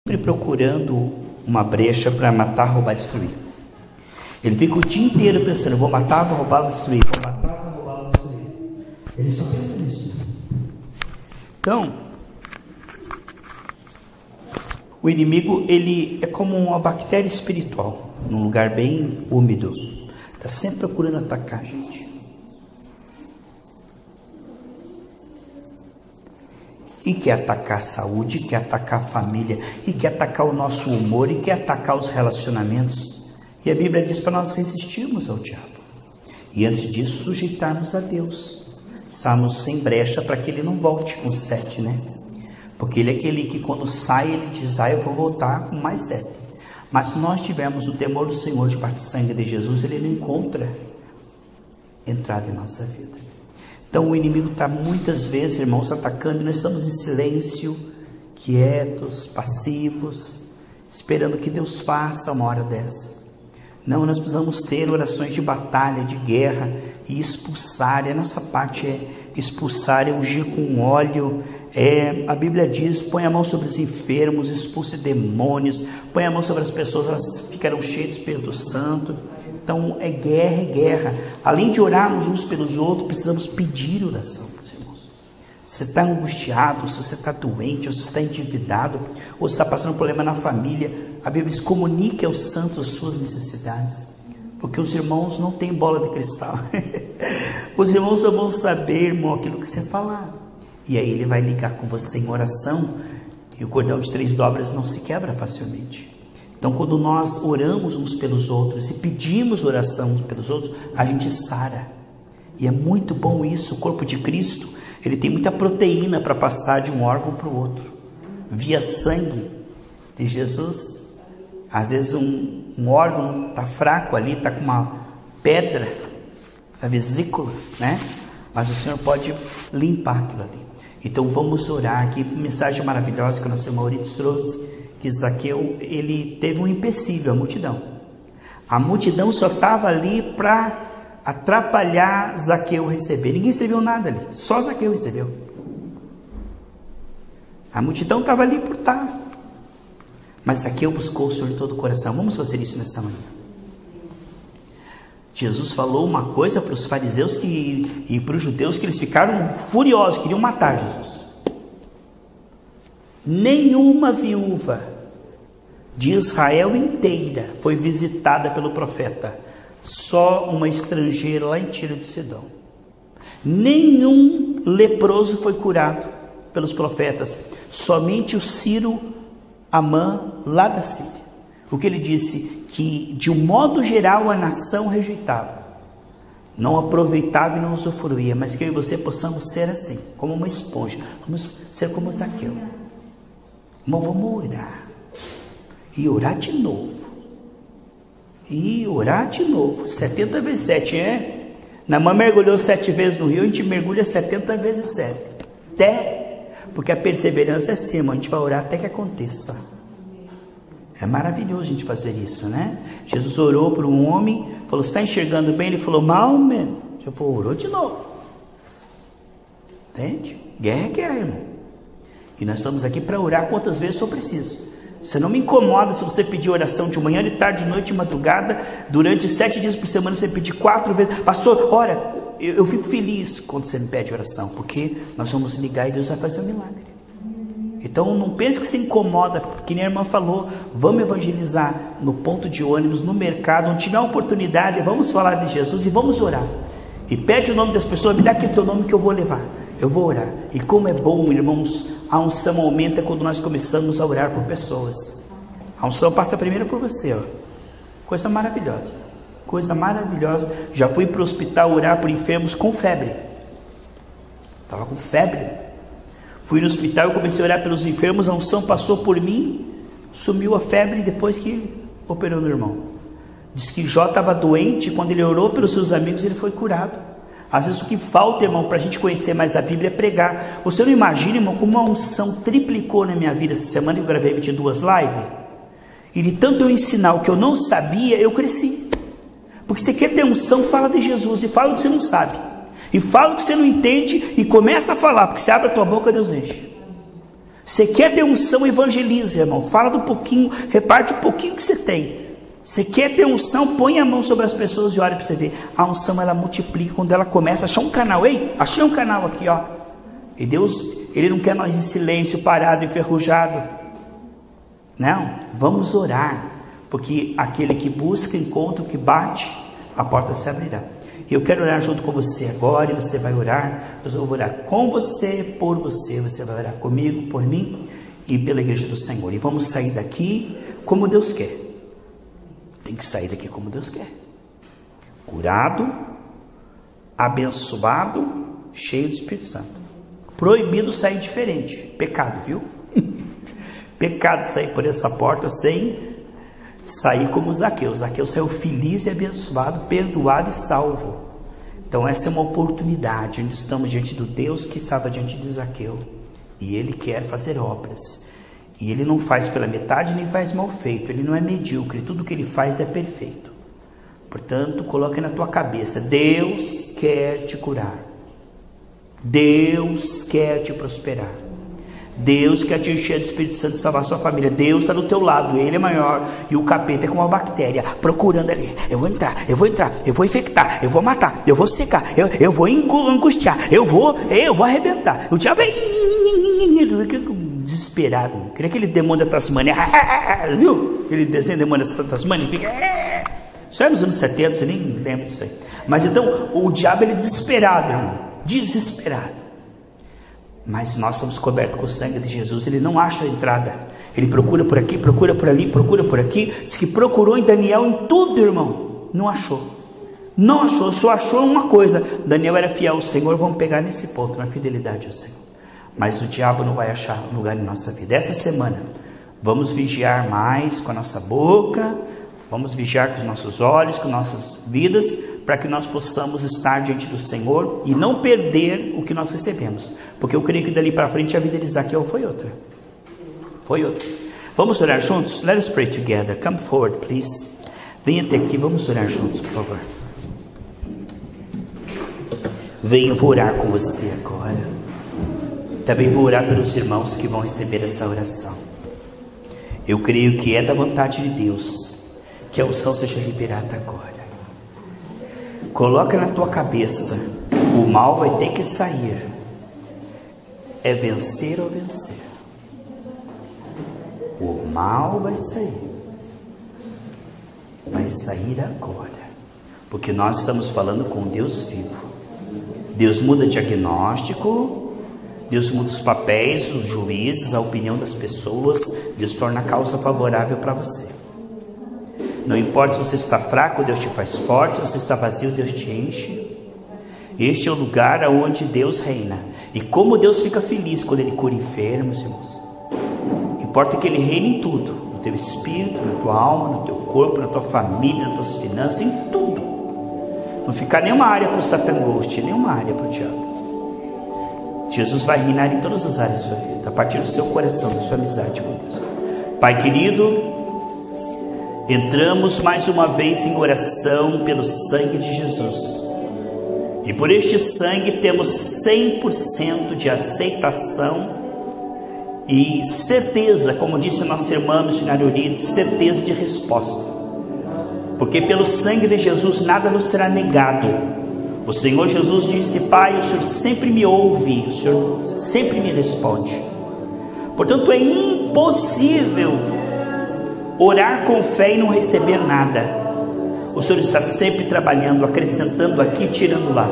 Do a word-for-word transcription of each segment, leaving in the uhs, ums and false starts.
procurando uma brecha para matar, roubar, destruir. Ele fica o dia inteiro pensando: vou matar, vou roubar, vou destruir, vou matar, vou roubar, vou destruir. Ele só pensa nisso. Então, o inimigo, ele é como uma bactéria espiritual, num lugar bem úmido. Está sempre procurando atacar a gente. E quer atacar a saúde, quer atacar a família, e quer atacar o nosso humor, e quer atacar os relacionamentos. E a Bíblia diz para nós resistirmos ao diabo. E antes disso, sujeitarmos a Deus. Estamos sem brecha para que ele não volte com sete, né? Porque ele é aquele que quando sai, ele diz: ah, eu vou voltar com mais sete. Mas se nós tivermos o temor do Senhor debaixo do sangue de Jesus, ele não encontra entrada em nossa vida. Então o inimigo está muitas vezes, irmãos, atacando, e nós estamos em silêncio, quietos, passivos, esperando que Deus faça uma hora dessa. Não, nós precisamos ter orações de batalha, de guerra, e expulsar. E a nossa parte é expulsar, é ungir com óleo. É, a Bíblia diz: põe a mão sobre os enfermos, expulse demônios, põe a mão sobre as pessoas, elas ficarão cheias do Espírito Santo. Então é guerra, é guerra. Além de orarmos uns pelos outros, precisamos pedir oração, meus irmãos. Se você está angustiado, se você está doente, ou se você está endividado, ou se está passando um problema na família, a Bíblia diz: comunique aos santos as suas necessidades. Porque os irmãos não têm bola de cristal. Os irmãos só vão saber, irmão, aquilo que você falar. E aí ele vai ligar com você em oração, e o cordão de três dobras não se quebra facilmente. Então, quando nós oramos uns pelos outros e pedimos oração uns pelos outros, a gente sara. E é muito bom isso. O corpo de Cristo, ele tem muita proteína para passar de um órgão para o outro, via sangue de Jesus. Às vezes um, um órgão está fraco ali, está com uma pedra na vesícula, né? Mas o Senhor pode limpar aquilo ali. Então vamos orar. Que mensagem maravilhosa que o nosso irmão Maurício trouxe, que Zaqueu, ele teve um empecilho, a multidão. A multidão só estava ali para atrapalhar Zaqueu receber. Ninguém recebeu nada ali, só Zaqueu recebeu. A multidão estava ali por estar. Mas Zaqueu buscou o Senhor de todo o coração. Vamos fazer isso nessa manhã. Jesus falou uma coisa para os fariseus que, e para os judeus, que eles ficaram furiosos, queriam matar Jesus. Nenhuma viúva de Israel inteira foi visitada pelo profeta, só uma estrangeira lá em Tiro de Sidom. Nenhum leproso foi curado pelos profetas, somente o Ciro Amã lá da Síria. O que ele disse? Que de um modo geral a nação rejeitava, não aproveitava e não usufruía, mas que eu e você possamos ser assim, como uma esponja. Vamos ser como Zaqueu. Irmão, vamos orar, e orar de novo, e orar de novo, setenta vezes sete, é? Na mãe mergulhou sete vezes no rio, a gente mergulha setenta vezes sete, até, porque a perseverança é assim, irmão, a gente vai orar até que aconteça. É maravilhoso a gente fazer isso, né? Jesus orou para um homem, falou: você está enxergando bem? Ele falou: mal menos. Eu falei: orou de novo. Entende? Guerra é guerra, irmão. E nós estamos aqui para orar quantas vezes eu preciso. Você não me incomoda se você pedir oração de manhã, de tarde, de noite, de madrugada, durante sete dias por semana você pedir quatro vezes. Pastor, ora, eu, eu fico feliz quando você me pede oração, porque nós vamos ligar e Deus vai fazer um milagre. Então não pense que se incomoda, que nem a irmã falou, vamos evangelizar no ponto de ônibus, no mercado, onde tiver oportunidade, vamos falar de Jesus e vamos orar. E pede o nome das pessoas: me dá aqui o teu nome que eu vou levar, eu vou orar. E como é bom, irmãos, a unção aumenta quando nós começamos a orar por pessoas. A unção passa primeiro por você, ó. Coisa maravilhosa, coisa maravilhosa. Já fui para o hospital orar por enfermos com febre, estava com febre. Fui no hospital e comecei a orar pelos enfermos, a unção passou por mim, sumiu a febre depois que operou no irmão. Diz que Jó estava doente, quando ele orou pelos seus amigos, ele foi curado. Às vezes o que falta, irmão, para a gente conhecer mais a Bíblia é pregar. Você não imagina, irmão, como uma unção triplicou na minha vida. Essa semana eu gravei vinte e duas lives, e de tanto eu ensinar o que eu não sabia, eu cresci. Porque você quer ter unção, fala de Jesus, e fala o que você não sabe. E fala o que você não entende e começa a falar, porque você abre a tua boca, Deus enche. Você quer ter unção, evangeliza, irmão. Fala do pouquinho, reparte um pouquinho que você tem. Você quer ter unção, põe a mão sobre as pessoas e olha para você ver. A unção, ela multiplica quando ela começa. Achar um canal, ei, achei um canal aqui, ó. E Deus, Ele não quer nós em silêncio, parado, enferrujado. Não, vamos orar. Porque aquele que busca, encontra, o que bate, a porta se abrirá. Eu quero orar junto com você agora, e você vai orar. Eu vou orar com você, por você. Você vai orar comigo, por mim e pela igreja do Senhor. E vamos sair daqui como Deus quer. Tem que sair daqui como Deus quer. Curado, abençoado, cheio do Espírito Santo. Proibido sair diferente. Pecado, viu? Pecado sair por essa porta sem sair como Zaqueu. Zaqueu saiu feliz e abençoado, perdoado e salvo. Então essa é uma oportunidade. Nós estamos diante do Deus que estava diante de Zaqueu. E Ele quer fazer obras. E Ele não faz pela metade, nem faz mal feito. Ele não é medíocre. Tudo que Ele faz é perfeito. Portanto, coloque na tua cabeça: Deus quer te curar. Deus quer te prosperar. Deus quer te encher do Espírito Santo e salvar a sua família. Deus está do teu lado, Ele é maior. E o capeta é como uma bactéria, procurando ali. Eu vou entrar, eu vou entrar, eu vou infectar, eu vou matar, eu vou secar, eu, eu vou angustiar, eu vou, eu vou arrebentar. O diabo é desesperado. Queria aquele demônio da Tasmânia, viu? Aquele desenho demônio da Tasmânia, fica... Isso é nos anos setenta, você nem lembra disso aí. Mas então, o diabo ele é desesperado, irmão. Desesperado. Mas nós estamos cobertos com o sangue de Jesus. Ele não acha a entrada. Ele procura por aqui, procura por ali, procura por aqui. Diz que procurou em Daniel em tudo, irmão. Não achou. Não achou, só achou uma coisa. Daniel era fiel ao Senhor. Vamos pegar nesse ponto, na fidelidade ao Senhor. Mas o diabo não vai achar lugar em nossa vida. Essa semana, vamos vigiar mais com a nossa boca. Vamos vigiar com os nossos olhos, com nossas vidas, para que nós possamos estar diante do Senhor e não perder o que nós recebemos. Porque eu creio que dali para frente a vida de Zaqueu foi outra. Foi outra. Vamos orar juntos? Let us pray together. Come forward, please. Venha até aqui, vamos orar juntos, por favor. Venha, eu vou orar com você agora. Também vou orar pelos irmãos que vão receber essa oração. Eu creio que é da vontade de Deus que a unção seja liberada agora. Coloca na tua cabeça: o mal vai ter que sair. É vencer ou vencer. O mal vai sair. Vai sair agora. Porque nós estamos falando com Deus vivo. Deus muda diagnóstico. Deus muda os papéis, os juízes, a opinião das pessoas. Deus torna a causa favorável para você. Não importa se você está fraco, Deus te faz forte. Se você está vazio, Deus te enche. Este é o lugar onde Deus reina. E como Deus fica feliz quando Ele cura enfermos, irmãos. Importa que Ele reine em tudo. No teu espírito, na tua alma, no teu corpo, na tua família, nas tuas finanças, em tudo. Não ficar nenhuma área para o Satan Ghost, nenhuma área para o diabo. Jesus vai reinar em todas as áreas da sua vida, a partir do seu coração, da sua amizade com Deus. Pai querido, entramos mais uma vez em oração pelo sangue de Jesus. E por este sangue temos cem por cento de aceitação e certeza, como disse nosso irmão missionário Urides, certeza de resposta. Porque pelo sangue de Jesus nada nos será negado. O Senhor Jesus disse: Pai, o Senhor sempre me ouve, o Senhor sempre me responde. Portanto, é impossível orar com fé e não receber nada. O Senhor está sempre trabalhando, acrescentando aqui, tirando lá.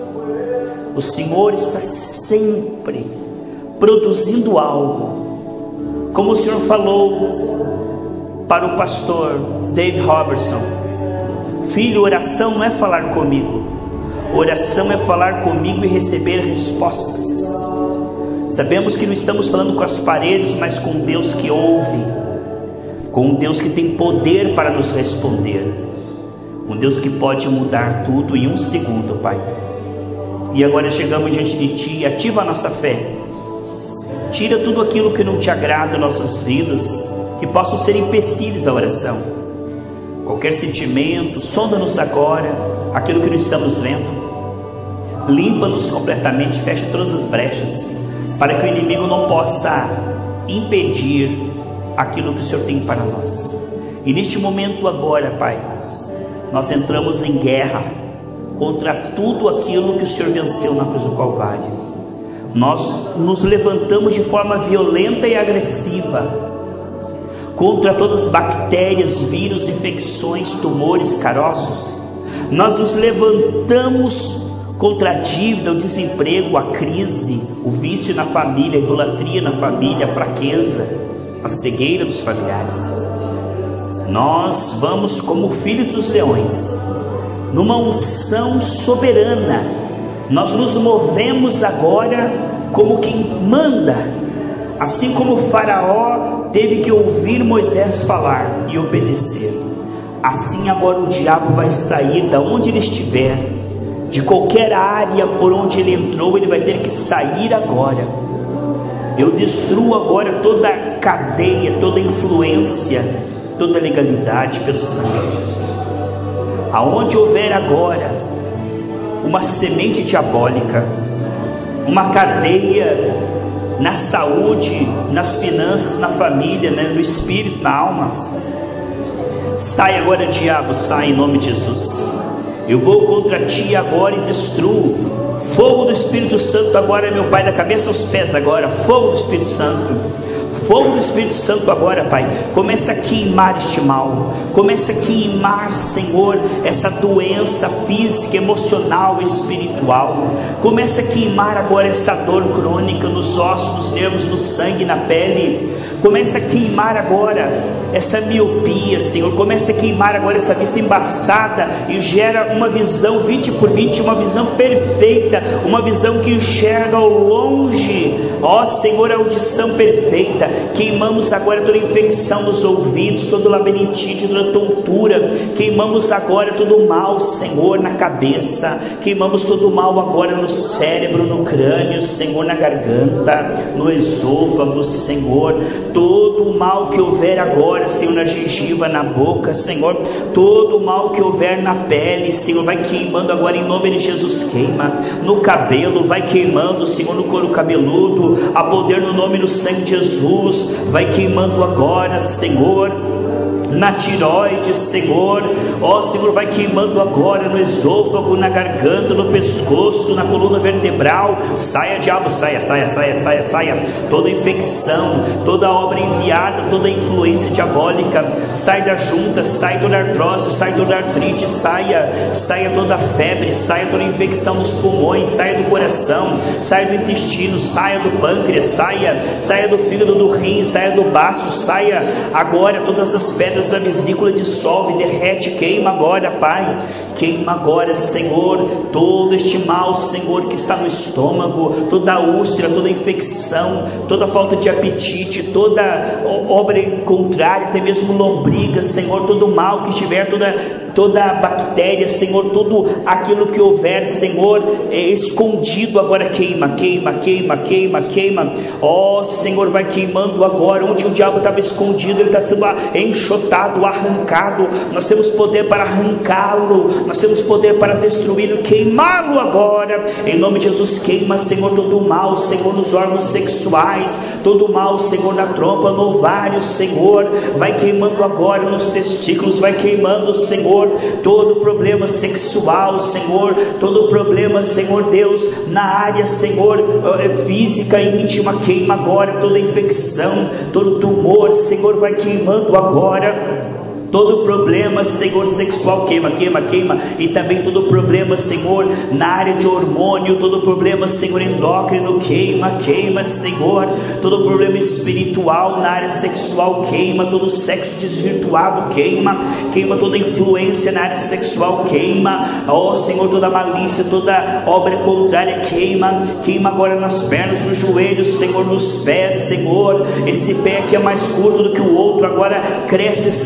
O Senhor está sempre produzindo algo. Como o Senhor falou para o pastor David Robertson: filho, oração não é falar comigo. Oração é falar comigo e receber respostas. Sabemos que não estamos falando com as paredes, mas com Deus que ouve, com um Deus que tem poder para nos responder, um Deus que pode mudar tudo em um segundo, Pai. E agora chegamos diante de Ti, ativa a nossa fé, tira tudo aquilo que não Te agrada em nossas vidas, que possam ser empecilhos à oração. Qualquer sentimento, sonda-nos agora, aquilo que não estamos vendo, limpa-nos completamente, fecha todas as brechas, para que o inimigo não possa impedir aquilo que o Senhor tem para nós. E neste momento agora, Pai, nós entramos em guerra contra tudo aquilo que o Senhor venceu na cruz do Calvário. Nós nos levantamos de forma violenta e agressiva contra todas as bactérias, vírus, infecções, tumores, caroços. Nós nos levantamos contra a dívida, o desemprego, a crise, o vício na família, a idolatria na família, a fraqueza, a cegueira dos familiares. Nós vamos como filhos dos leões, numa unção soberana. Nós nos movemos agora como quem manda, assim como o faraó teve que ouvir Moisés falar e obedecer. Assim agora o diabo vai sair da onde ele estiver, de qualquer área por onde ele entrou, ele vai ter que sair agora. Eu destruo agora toda a cadeia, toda a influência, toda a legalidade pelo sangue de Jesus. Aonde houver agora uma semente diabólica, uma cadeia na saúde, nas finanças, na família, né, no espírito, na alma, sai agora, diabo, sai em nome de Jesus. Eu vou contra ti agora e destruo. Fogo do Espírito Santo agora, meu Pai, da cabeça aos pés agora. Fogo do Espírito Santo. Fogo do Espírito Santo agora, Pai. Começa a queimar este mal. Começa a queimar, Senhor, essa doença física, emocional, espiritual. Começa a queimar agora essa dor crônica nos ossos, nos nervos, no sangue, na pele. Começa a queimar agora essa miopia, Senhor. Começa a queimar agora essa vista embaçada e gera uma visão vinte por vinte, uma visão perfeita, uma visão que enxerga ao longe. Ó Senhor, a audição perfeita. Queimamos agora toda infecção nos ouvidos, todo labirintite, toda tontura. Queimamos agora todo o mal, Senhor, na cabeça. Queimamos todo o mal agora no cérebro, no crânio, Senhor, na garganta, no esôfago, Senhor. Todo o mal que houver agora, Senhor, na gengiva, na boca, Senhor, todo o mal que houver na pele, Senhor, vai queimando agora em nome de Jesus. Queima no cabelo, vai queimando, Senhor, no couro cabeludo, a poder no nome do sangue de Jesus. Vai queimando agora, Senhor, na tireoide, Senhor. Ó Senhor, vai queimando agora no esôfago, na garganta, no pescoço, na coluna vertebral. Saia, diabo, saia, saia, saia, saia, saia. Toda infecção, toda obra enviada, toda influência diabólica, sai da junta, sai toda artrose, sai toda artrite, saia, saia toda febre, saia toda infecção nos pulmões, saia do coração, saia do intestino, saia do pâncreas, saia, saia do fígado, do rim, saia do baço, saia agora todas as pedras da vesícula, dissolve, derrete, queima agora, Pai. Queima agora, Senhor, todo este mal, Senhor, que está no estômago, toda a úlcera, toda a infecção, toda a falta de apetite, toda obra contrária, até mesmo lombriga, Senhor, todo o mal que estiver, toda toda a bactéria, Senhor, tudo aquilo que houver, Senhor, é escondido agora, queima, queima, queima, queima, queima. Ó Senhor, vai queimando agora, onde o diabo estava escondido, ele está sendo enxotado, arrancado. Nós temos poder para arrancá-lo, nós temos poder para destruí-lo, queimá-lo agora, em nome de Jesus. Queima, Senhor, todo o mal, Senhor, nos órgãos sexuais, todo o mal, Senhor, na trompa, no ovário, Senhor, vai queimando agora nos testículos, vai queimando, Senhor, todo problema sexual, Senhor, todo problema, Senhor Deus, na área, Senhor, física e íntima, queima agora toda infecção, todo tumor, Senhor, vai queimando agora. Todo problema, Senhor, sexual, queima, queima, queima. E também todo problema, Senhor, na área de hormônio, todo problema, Senhor, endócrino, queima, queima, Senhor. Todo problema espiritual na área sexual, queima. Todo sexo desvirtuado, queima. Queima toda influência na área sexual, queima. Ó Senhor, toda malícia, toda obra contrária, queima. Queima agora nas pernas, nos joelhos, Senhor, nos pés, Senhor. Esse pé que é mais curto do que o outro, agora cresce essa perna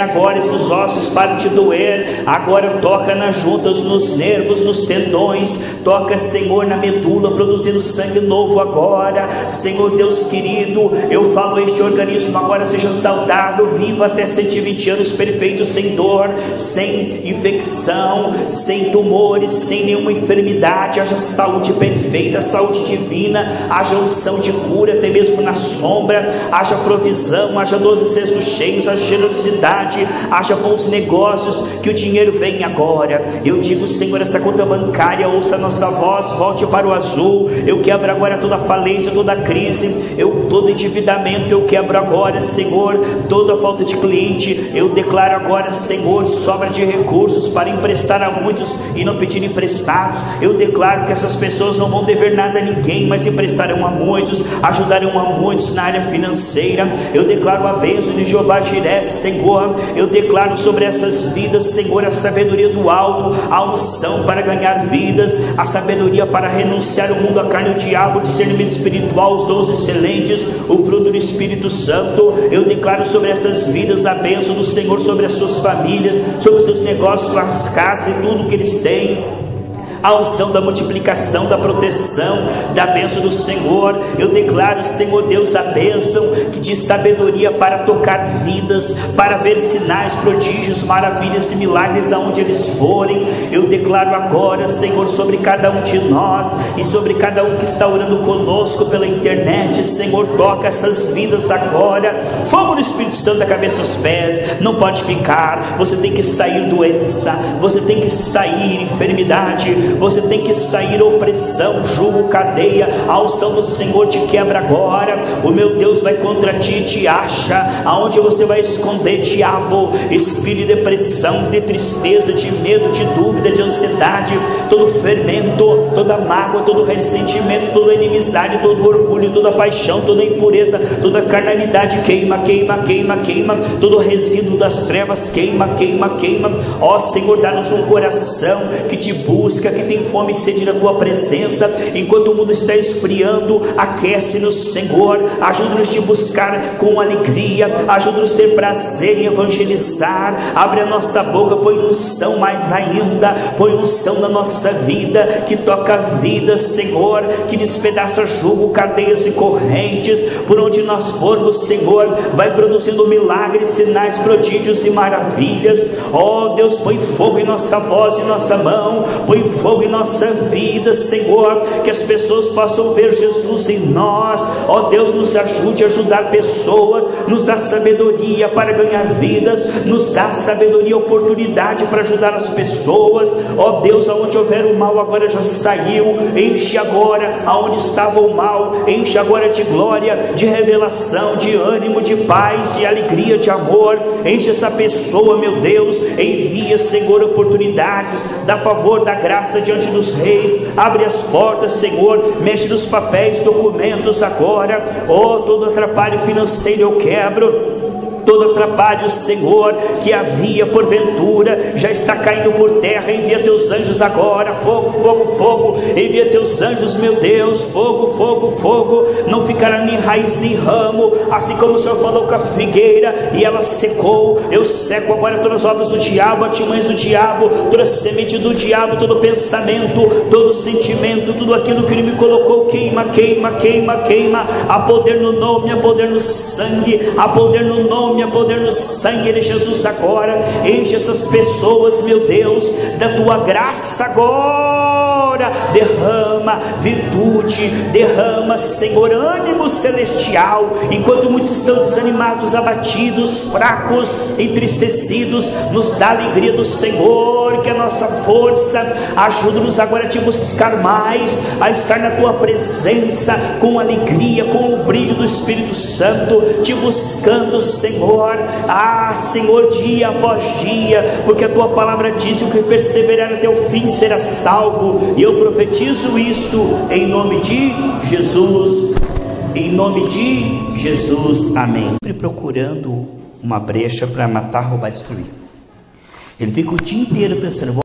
agora esses ossos param de doer. Agora toca nas juntas, nos nervos, nos tendões. Toca, Senhor, na medula, produzindo sangue novo agora. Senhor Deus querido, eu falo, este organismo agora seja saudável, viva até cento e vinte anos perfeito, sem dor, sem infecção, sem tumores, sem nenhuma enfermidade. Haja saúde perfeita, saúde divina, haja unção de cura, até mesmo na sombra. Haja provisão, haja doze cestos cheios, haja generosidade, haja bons negócios, que o dinheiro venha agora. Eu digo, Senhor, essa conta bancária, ouça a nossa voz, volte para o azul. Eu quebro agora toda falência, toda crise, eu, todo endividamento, eu quebro agora, Senhor, toda falta de cliente. Eu declaro agora, Senhor, sobra de recursos para emprestar a muitos e não pedir emprestados. Eu declaro que essas pessoas não vão dever nada a ninguém, mas emprestarão a muitos, ajudarão a muitos na área financeira. Eu declaro a bênção de Jeová Jiré, Senhor. Eu declaro sobre essas vidas, Senhor, a sabedoria do alto, a unção para ganhar vidas, a sabedoria para renunciar o mundo, a carne e o diabo, o discernimento espiritual, os dons excelentes, o fruto do Espírito Santo. Eu declaro sobre essas vidas a bênção do Senhor sobre as suas famílias, sobre os seus negócios, suas casas e tudo que eles têm. A unção da multiplicação, da proteção, da bênção do Senhor. Eu declaro, Senhor Deus, a bênção de sabedoria para tocar vidas, para ver sinais, prodígios, maravilhas e milagres aonde eles forem. Eu declaro agora, Senhor, sobre cada um de nós e sobre cada um que está orando conosco pela internet. Senhor, toca essas vidas agora. Fogo do Espírito Santo da cabeça aos pés. Não pode ficar. Você tem que sair doença, você tem que sair enfermidade, você tem que sair opressão, jugo, cadeia. A unção do Senhor te quebra agora. O meu Deus vai contra ti e te acha. Aonde você vai esconder, diabo? Espírito de depressão, de tristeza, de medo, de dúvida, de ansiedade, todo fermento, toda mágoa, todo ressentimento, toda inimizade, todo orgulho, toda paixão, toda impureza, toda carnalidade, queima, queima, queima, queima. Todo resíduo das trevas, queima, queima, queima. Ó Senhor, dá-nos um coração que te busca, que tem fome e sede da tua presença. Enquanto o mundo está esfriando, aquece-nos, Senhor. Ajuda-nos a te buscar com alegria, ajuda-nos a ter prazer em evangelizar. Abre a nossa boca, põe unção mais ainda, põe unção na nossa vida, que toca a vida, Senhor, que despedaça jugo, cadeias e correntes. Por onde nós formos, Senhor, vai produzindo milagres, sinais, prodígios e maravilhas. Ó Deus, põe fogo em nossa voz e nossa mão, põe fogo em nossa vida, Senhor, que as pessoas possam ver Jesus em nós. Ó Deus, nos ajude a ajudar pessoas, nos dá sabedoria para ganhar vidas, nos dá sabedoria e oportunidade para ajudar as pessoas. Ó Deus, aonde houver o mal agora já saiu, enche agora aonde estava o mal, enche agora de glória, de revelação, de ânimo, de paz, de alegria, de amor. Enche essa pessoa, meu Deus, envia, Senhor, oportunidades, dá favor, dá graça diante dos reis, abre as portas, Senhor, mexe nos papéis, documentos agora. Oh, todo atrapalho financeiro eu quebro. Todo atrapalho, Senhor, que havia porventura, já está caindo por terra. Envia teus anjos agora, fogo, fogo, fogo. Envia teus anjos, meu Deus, fogo, fogo, fogo. Não ficará nem raiz nem ramo, assim como o Senhor falou com a figueira e ela secou. Eu seco agora todas as obras do diabo, artimanhas do diabo, toda semente do diabo, todo pensamento, todo sentimento, tudo aquilo que ele me colocou, queima, queima, queima, queima. Há poder no nome, há poder no sangue, há poder no nome, a poder no sangue de Jesus agora. Enche essas pessoas, meu Deus, da tua graça agora. Derrama virtude, derrama, Senhor, ânimo celestial. Enquanto muitos estão desanimados, abatidos, fracos, entristecidos, nos dá a alegria do Senhor, que é a nossa força. Ajuda-nos agora a te buscar mais, a estar na tua presença com alegria, com o brilho do Espírito Santo, te buscando, Senhor. Ah, Senhor, dia após dia, porque a tua palavra diz: o que perseverar até o fim será salvo. E eu profetizo isto em nome de Jesus, em nome de Jesus, amém. Sempre procurando uma brecha para matar, roubar, destruir. Ele fica o dia inteiro pensando: